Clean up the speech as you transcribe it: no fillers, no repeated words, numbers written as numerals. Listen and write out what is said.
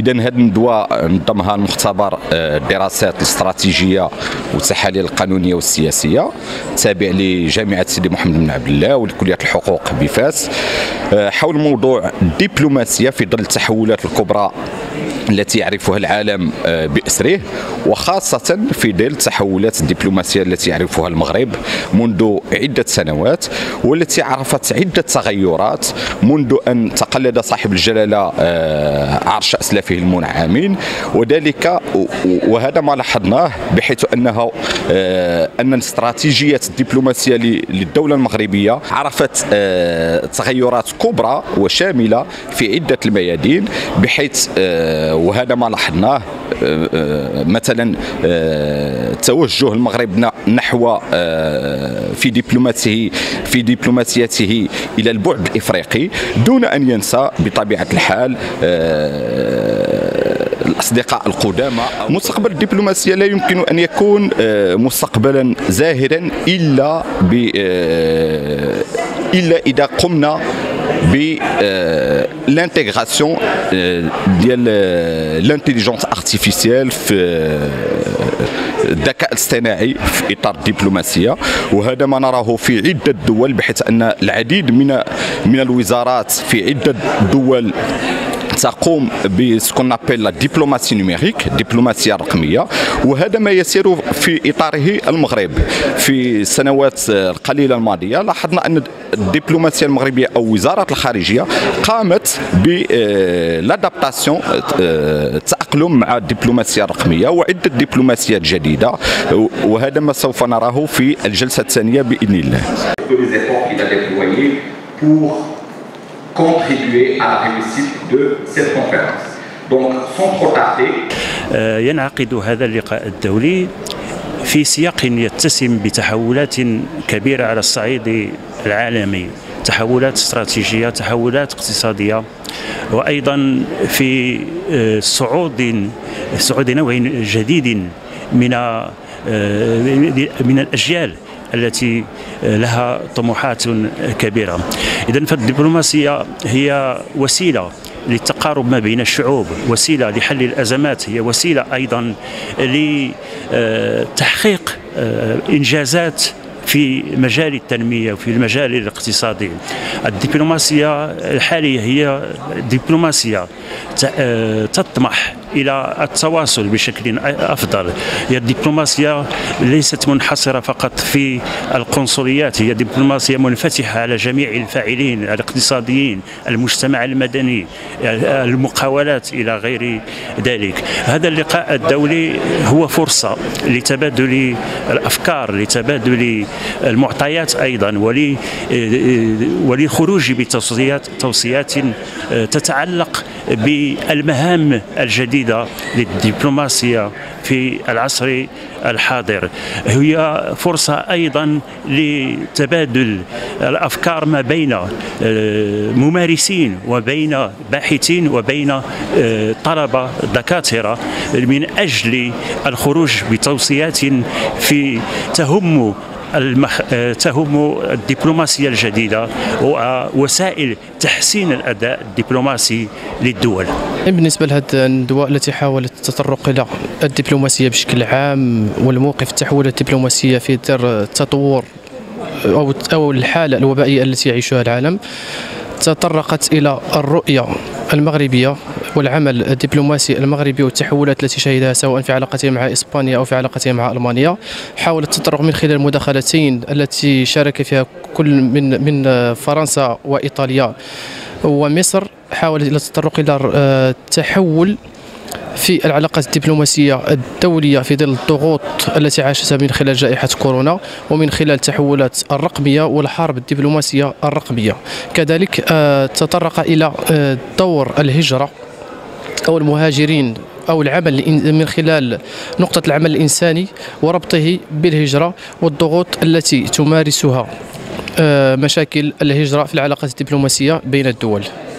إذا هذه الندوة نظمها المختبر الدراسات الاستراتيجية والتحاليل القانونية والسياسية تابع لجامعة سيدي محمد بن عبد الله ولكلية الحقوق بفاس، حول موضوع الدبلوماسية في ظل التحولات الكبرى التي يعرفها العالم بأسره، وخاصة في ظل التحولات الدبلوماسية التي يعرفها المغرب منذ عدة سنوات، والتي عرفت عدة تغيرات منذ أن تقلد صاحب الجلالة عرش أسلافه المنعمين، وهذا ما لاحظناه بحيث أن الاستراتيجية الدبلوماسية للدولة المغربية عرفت تغيرات كبرى وشاملة في عدة الميادين، بحيث وهذا ما لاحظناه مثلا توجه المغرب نحو في دبلوماسيته الى البعد الافريقي، دون ان ينسى بطبيعه الحال الأصدقاء القدامى. مستقبل الدبلوماسية لا يمكن أن يكون مستقبلا زاهرا إلا إذا قمنا بالانتغراسيون ديال الانتيليجنس ارتيفيسيال في الذكاء الاصطناعي في اطار الدبلوماسيه، وهذا ما نراه في عده دول، بحيث ان العديد من الوزارات في عده دول تقوم بسكون نابيل لا دبلوماسي نيميريك، الدبلوماسيه الرقميه، وهذا ما يسير في اطاره المغرب. في السنوات القليله الماضيه لاحظنا ان الدبلوماسيه المغربيه او وزاره الخارجيه قامت بالادابتاسيون، التاقلم مع الدبلوماسيه الرقميه وعده دبلوماسيات جديده، وهذا ما سوف نراه في الجلسه الثانيه باذن الله. contribuer à la réussite de cette conférence. Donc, sans trop tarder. ينعقد هذا اللقاء الدولي في سياق يتسم بتحولات كبيرة على الصعيد العالمي، تحولات استراتيجية، تحولات اقتصادية، وأيضا في صعود نوع جديد من الأجيال التي لها طموحات كبيرة. إذن فالدبلوماسية هي وسيلة للتقارب ما بين الشعوب، وسيلة لحل الأزمات، هي وسيلة أيضا لتحقيق إنجازات في مجال التنمية وفي المجال الاقتصادي. الدبلوماسية الحالية هي دبلوماسية تطمح إلى التواصل بشكل أفضل، هي الدبلوماسية ليست منحصرة فقط في القنصليات، هي دبلوماسية منفتحة على جميع الفاعلين الاقتصاديين، المجتمع المدني، المقاولات إلى غير ذلك. هذا اللقاء الدولي هو فرصة لتبادل الأفكار، لتبادل المعطيات أيضا، ولخروج بتوصيات تتعلق بالمهام الجديدة للدبلوماسية في العصر الحاضر. هي فرصة أيضا لتبادل الأفكار ما بين ممارسين وبين باحثين وبين طلبة دكاترة من أجل الخروج بتوصيات في تهم الدبلوماسية الجديدة ووسائل تحسين الأداء الدبلوماسي للدول. بالنسبة لهذه الندوة التي حاولت التطرق إلى الدبلوماسية بشكل عام والموقف التحولات الدبلوماسية في إطار التطور أو الحالة الوبائية التي يعيشها العالم، تطرقت إلى الرؤية المغربية والعمل الدبلوماسي المغربي والتحولات التي شهدها سواء في علاقته مع إسبانيا أو في علاقته مع ألمانيا. حاولت التطرق من خلال المداخلتين التي شارك فيها كل من فرنسا وإيطاليا ومصر، حاولت إلى التطرق إلى التحول في العلاقات الدبلوماسية الدولية في ظل الضغوط التي عاشتها من خلال جائحة كورونا، ومن خلال التحولات الرقمية والحرب الدبلوماسية الرقمية. كذلك تطرق إلى دور الهجرة أو المهاجرين أو العمل من خلال نقطة العمل الإنساني وربطه بالهجرة والضغوط التي تمارسها مشاكل الهجرة في العلاقات الدبلوماسية بين الدول.